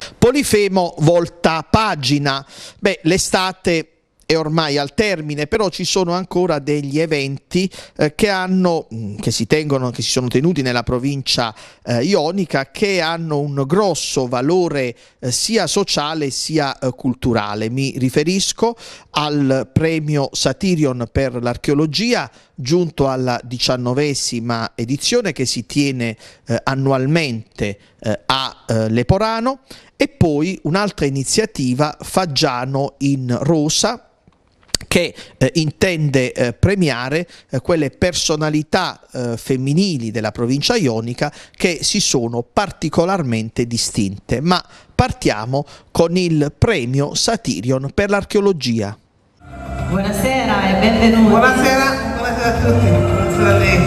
Polifemo volta pagina. Beh, l'estate è ormai al termine, però ci sono ancora degli eventi che si sono tenuti nella provincia ionica, che hanno un grosso valore sia sociale sia culturale. Mi riferisco al premio Satyrion per l'archeologia, giunto alla 19ª edizione, che si tiene annualmente a Leporano, e poi un'altra iniziativa, Faggiano in Rosa, che intende premiare quelle personalità femminili della provincia ionica che si sono particolarmente distinte. Ma partiamo con il premio Satyrion per l'archeologia. Buonasera e benvenuti. Buonasera a tutti, buonasera a lei.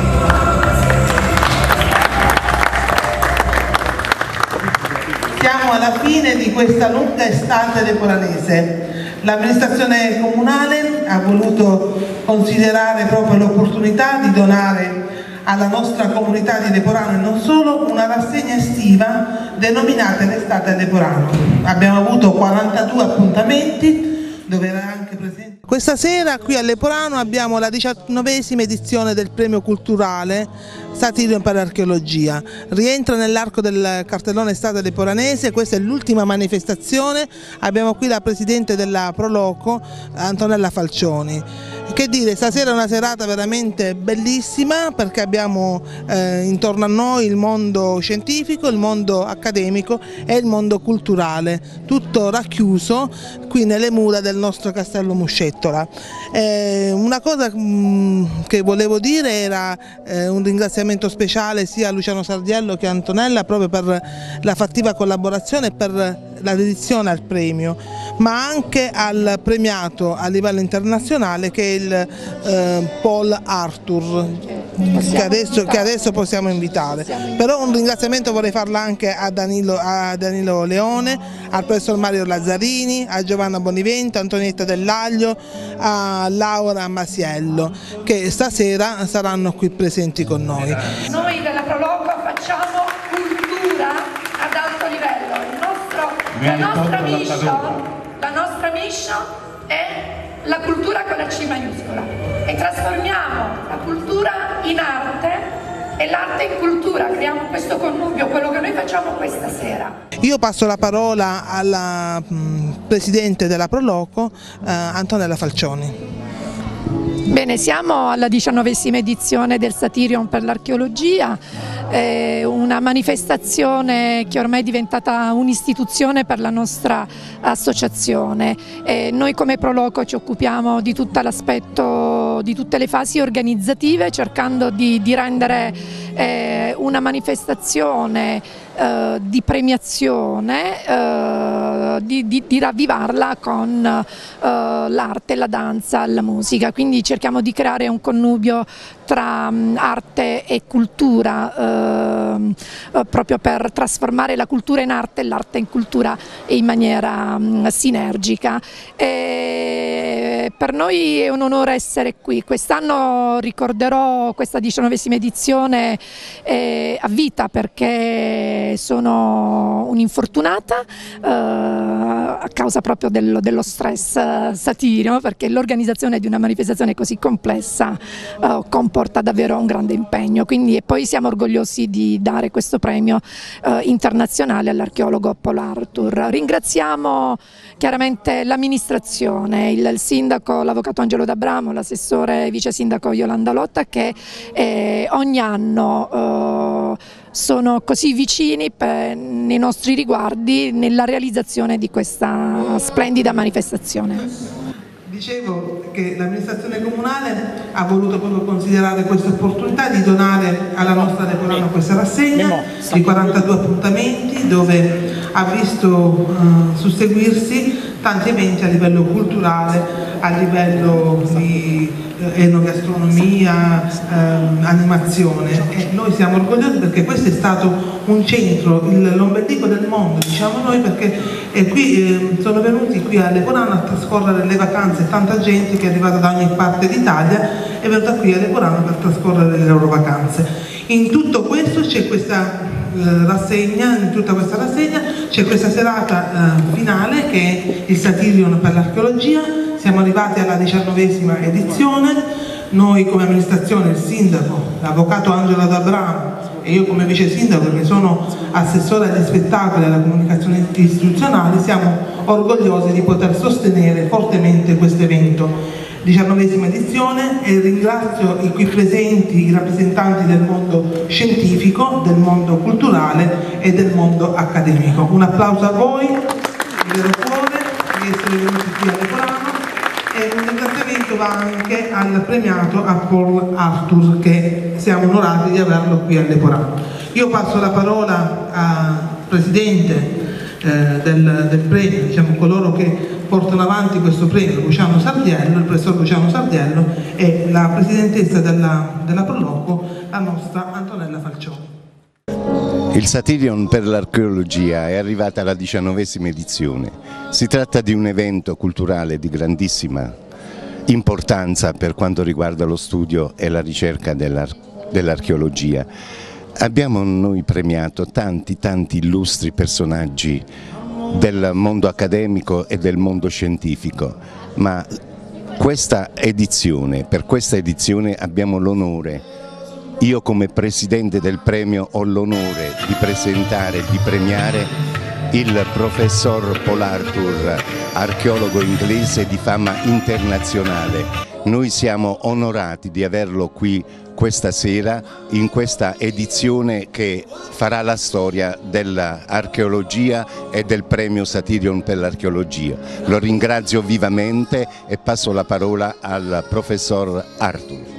Siamo alla fine di questa lunga estate leporanese. L'amministrazione comunale ha voluto considerare proprio l'opportunità di donare alla nostra comunità di Leporano e non solo una rassegna estiva denominata l'estate a Leporano. Abbiamo avuto 42 appuntamenti dove era anche presente. Questa sera qui a Leporano abbiamo la 19ª edizione del premio culturale Satyrion per l'archeologia. Rientra nell'arco del cartellone estate leporanese, questa è l'ultima manifestazione. Abbiamo qui la presidente della Proloco, Antonella Falcioni. Che dire, stasera è una serata veramente bellissima, perché abbiamo intorno a noi il mondo scientifico, il mondo accademico e il mondo culturale, tutto racchiuso qui nelle mura del nostro castello Muscettola. Una cosa che volevo dire era un ringraziamento speciale sia a Luciano Sardiello che a Antonella, proprio per la fattiva collaborazione e per la dedizione al premio, ma anche al premiato a livello internazionale, che è il Paul Arthur, che adesso possiamo invitare. Però un ringraziamento vorrei farlo anche a Danilo Leone, al professor Mario Lazzarini, a Giovanna Bonivento, a Antonietta Dell'Aglio, a Laura Masiello, che stasera saranno qui presenti con noi. Noi della Proloco facciamo cultura ad alto livello. La nostra mission è la cultura con la C maiuscola, e trasformiamo la cultura in arte e l'arte in cultura, creiamo questo connubio, quello che noi facciamo questa sera. Io passo la parola alla presidente della Proloco, Antonella Falcioni. Bene, siamo alla 19ª edizione del Satyrion per l'archeologia, una manifestazione che ormai è diventata un'istituzione per la nostra associazione. Noi come Proloco ci occupiamo di tutto l'aspetto, di tutte le fasi organizzative, cercando di rendere una manifestazione di premiazione, di ravvivarla con l'arte, la danza, la musica. Quindi cerchiamo di creare un connubio tra arte e cultura, proprio per trasformare la cultura in arte e l'arte in cultura in maniera sinergica. Per noi è un onore essere qui. Quest'anno ricorderò questa 19ª edizione a vita, perché sono un'infortunata a causa proprio dello stress satirico, perché l'organizzazione di una manifestazione così complessa comporta davvero un grande impegno. Quindi, e poi siamo orgogliosi di dare questo premio internazionale all'archeologo Paul Arthur. Ringraziamo chiaramente l'amministrazione, il sindaco, l'avvocato Angelo D'Abramo, l'assessore e vice sindaco Yolanda Lotta, che ogni anno sono così vicini nei nostri riguardi nella realizzazione di questa splendida manifestazione. Dicevo che l'amministrazione comunale ha voluto proprio considerare questa opportunità di donare alla nostra Leporano questa rassegna di 42 appuntamenti, dove ha visto susseguirsi tanti eventi a livello culturale, a livello di enogastronomia, animazione, e noi siamo orgogliosi perché questo è stato un centro, l'ombelico del mondo, diciamo noi, perché qui sono venuti qui a Leporano a trascorrere le vacanze, tanta gente che è arrivata da ogni parte d'Italia è venuta qui a Leporano per trascorrere le loro vacanze. In tutto questo c'è questa rassegna, in tutta questa rassegna c'è questa serata finale che è il Satyrion per l'archeologia. Siamo arrivati alla 19ª edizione. Noi come amministrazione, il sindaco, l'avvocato Angelo D'Abramo e io come vice sindaco, che sono assessore agli spettacoli e alla comunicazione istituzionale, siamo orgogliosi di poter sostenere fortemente questo evento, 19ª edizione, e ringrazio i qui presenti i rappresentanti del mondo scientifico, del mondo culturale e del mondo accademico. Un applauso a voi, di vero cuore, di essere venuti qui a Leporano. E un ringraziamento va anche al premiato, a Paul Arthur, che siamo onorati di averlo qui a Leporano. Io passo la parola al presidente del premio, diciamo coloro che portano avanti questo premio, Luciano Sardiello, il professor Luciano Sardiello, e la presidentessa della Proloco, la nostra Antonella Falcioni. Il Satyrion per l'archeologia è arrivata alla 19ª edizione. Si tratta di un evento culturale di grandissima importanza per quanto riguarda lo studio e la ricerca dell'archeologia. Abbiamo noi premiato tanti illustri personaggi del mondo accademico e del mondo scientifico, ma per questa edizione abbiamo l'onore. Io come presidente del premio ho l'onore di presentare e di premiare il professor Paul Arthur, archeologo inglese di fama internazionale. Noi siamo onorati di averlo qui questa sera in questa edizione che farà la storia dell'archeologia e del premio Satyrion per l'archeologia. Lo ringrazio vivamente e passo la parola al professor Arthur.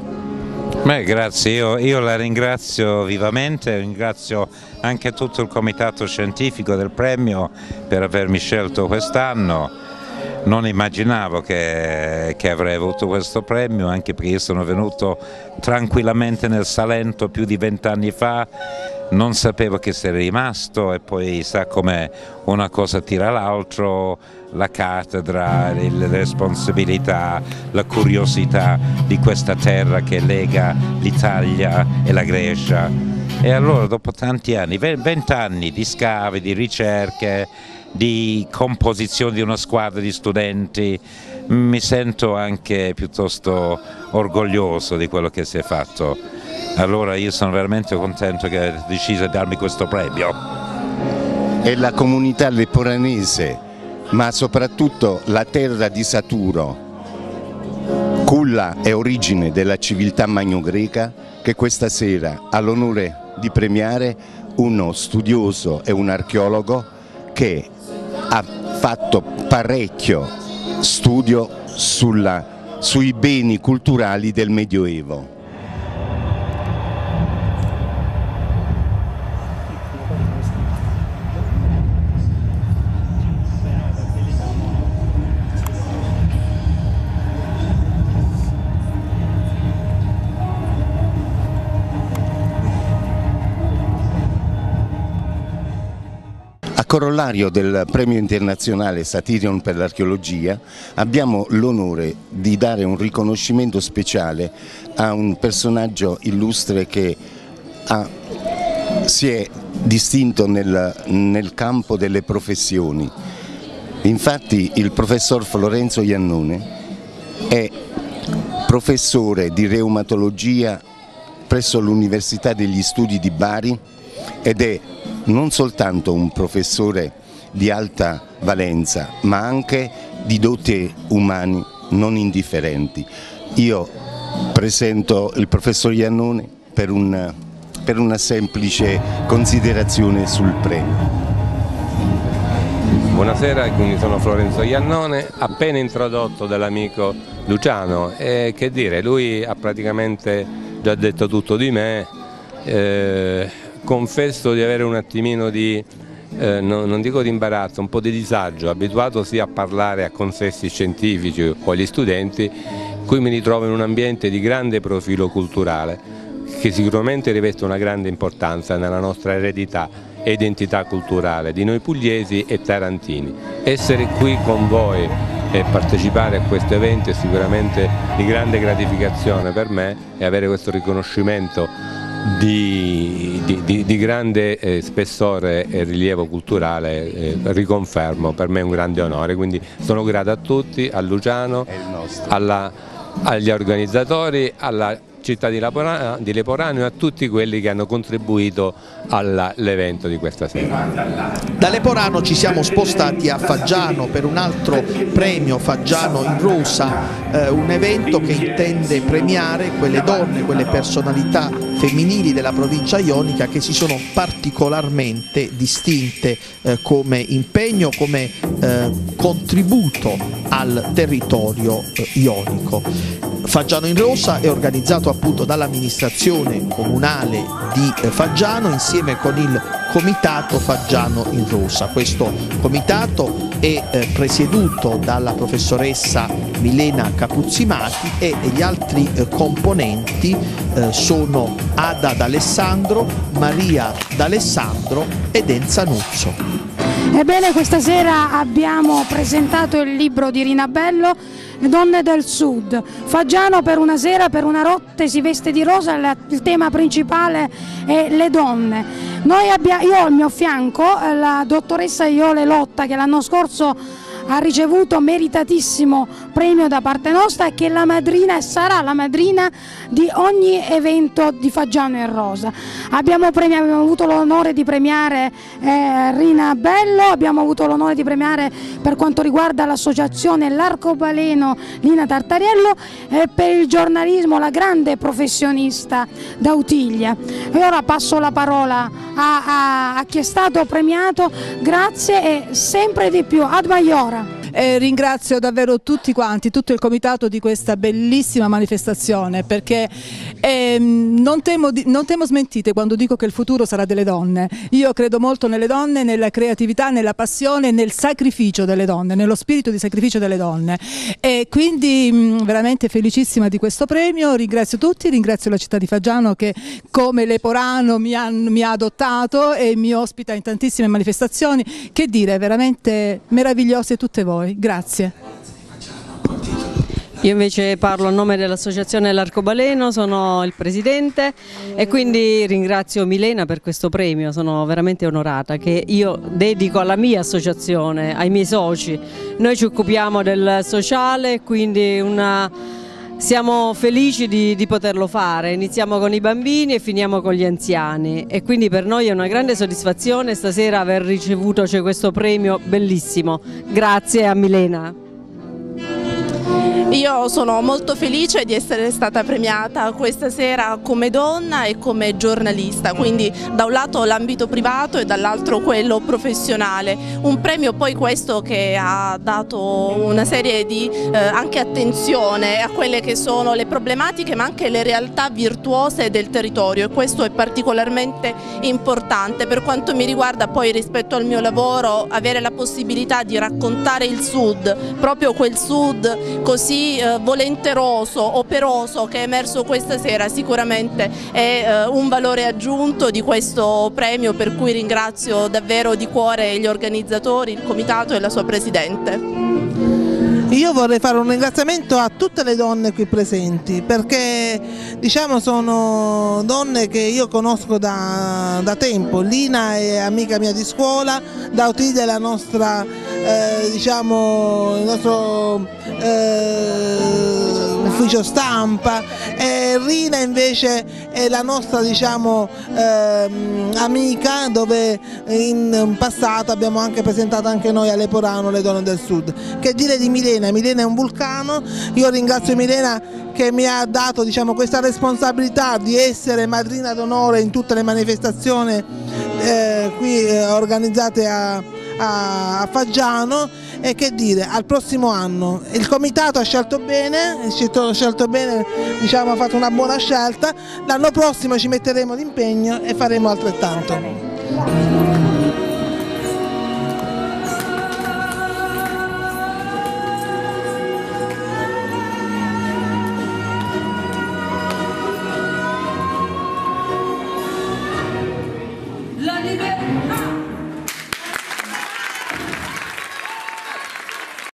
Grazie, io la ringrazio vivamente, ringrazio anche tutto il comitato scientifico del premio per avermi scelto quest'anno. Non immaginavo che avrei avuto questo premio, anche perché io sono venuto tranquillamente nel Salento più di 20 anni fa, non sapevo che sarei rimasto e poi sa come una cosa tira l'altro, la cattedra, le responsabilità, la curiosità di questa terra che lega l'Italia e la Grecia. E allora dopo tanti anni, 20 anni di scavi, di ricerche, di composizione di una squadra di studenti, mi sento anche piuttosto orgoglioso di quello che si è fatto. Allora io sono veramente contento che hai deciso di darmi questo premio. E la comunità leporanese, ma soprattutto la terra di Saturo, culla e origine della civiltà magno-greca, che questa sera ha l'onore di premiare uno studioso e un archeologo che ha fatto parecchio studio sui beni culturali del Medioevo. A corollario del premio internazionale Satyrion per l'archeologia abbiamo l'onore di dare un riconoscimento speciale a un personaggio illustre che si è distinto nel campo delle professioni. Infatti il professor Florenzo Iannone è professore di reumatologia presso l'Università degli Studi di Bari ed è non soltanto un professore di alta valenza, ma anche di doti umani non indifferenti. Io presento il professor Iannone per una semplice considerazione sul premio. Buonasera, quindi sono Florenzo Iannone, appena introdotto dall'amico Luciano, e che dire, lui ha praticamente già detto tutto di me. Confesso di avere un attimino di, non dico di imbarazzo, un po' di disagio, abituato sia a parlare a consessi scientifici o agli studenti, qui mi ritrovo in un ambiente di grande profilo culturale che sicuramente riveste una grande importanza nella nostra eredità e identità culturale di noi pugliesi e tarantini. Essere qui con voi e partecipare a questo evento è sicuramente di grande gratificazione per me, e avere questo riconoscimento di di grande spessore e rilievo culturale, riconfermo, per me è un grande onore, quindi sono grato a tutti, a Luciano, agli organizzatori, alla città di Leporano e a tutti quelli che hanno contribuito all'evento di questa sera. Da Leporano ci siamo spostati a Faggiano per un altro premio Faggiano in Rosa, un evento che intende premiare quelle donne, quelle personalità femminili della provincia ionica che si sono particolarmente distinte come impegno, come contributo al territorio ionico. Faggiano in Rosa è organizzato appunto dall'amministrazione comunale di Faggiano insieme con il comitato Faggiano in Rosa. Questo comitato è presieduto dalla professoressa Milena Capuzzimati e gli altri componenti sono Ada D'Alessandro, Maria D'Alessandro ed Enza Nuzzo. Ebbene, questa sera abbiamo presentato il libro di Rina Bello, Le donne del sud. Faggiano per una sera, per una notte si veste di rosa, il tema principale è le donne. Io ho al mio fianco la dottoressa Iole Lotta, che l'anno scorso ha ricevuto meritatissimo premio da parte nostra e che è la madrina e sarà la madrina di ogni evento di Faggiano in Rosa. Abbiamo avuto l'onore di premiare Rina Bello, abbiamo avuto l'onore di premiare per quanto riguarda l'associazione L'Arcobaleno Lina Tartariello e per il giornalismo la grande professionista D'Autiglia. E ora passo la parola a chi è stato premiato, grazie e sempre di più, ad Maiora. Ringrazio davvero tutti quanti, tutto il comitato di questa bellissima manifestazione, perché non temo smentite quando dico che il futuro sarà delle donne. Io credo molto nelle donne, nella creatività, nella passione, nel sacrificio delle donne, nello spirito di sacrificio delle donne, e quindi veramente felicissima di questo premio. Ringrazio tutti, ringrazio la città di Faggiano che come Leporano mi ha adottato e mi ospita in tantissime manifestazioni. Che dire, veramente meravigliose tutte voi. Grazie. Io invece parlo a nome dell'associazione L'Arcobaleno, sono il presidente e quindi ringrazio Milena per questo premio, sono veramente onorata, che io dedico alla mia associazione, ai miei soci. Noi ci occupiamo del sociale, quindi siamo felici di poterlo fare, iniziamo con i bambini e finiamo con gli anziani e quindi per noi è una grande soddisfazione stasera aver ricevuto questo premio bellissimo. Grazie a Milena. Io sono molto felice di essere stata premiata questa sera come donna e come giornalista, quindi da un lato l'ambito privato e dall'altro quello professionale. Un premio poi questo che ha dato una serie di anche attenzione a quelle che sono le problematiche ma anche le realtà virtuose del territorio, e questo è particolarmente importante. Per quanto mi riguarda poi rispetto al mio lavoro, avere la possibilità di raccontare il Sud, proprio quel Sud così volenteroso, operoso che è emerso questa sera, sicuramente è un valore aggiunto di questo premio, per cui ringrazio davvero di cuore gli organizzatori, il comitato e la sua presidente. Io vorrei fare un ringraziamento a tutte le donne qui presenti, perché diciamo sono donne che io conosco da tempo. Lina è amica mia di scuola, D'Autiglia è la nostra, diciamo, il nostro ufficio stampa, e Rina invece è la nostra, diciamo, amica, dove in passato abbiamo anche presentato anche noi a Leporano le donne del sud. Che dire di Milena? Milena è un vulcano. Io ringrazio Milena che mi ha dato, diciamo, questa responsabilità di essere madrina d'onore in tutte le manifestazioni qui organizzate a Faggiano. E che dire, al prossimo anno il comitato ha scelto bene, diciamo, ha fatto una buona scelta. L'anno prossimo ci metteremo d'impegno e faremo altrettanto.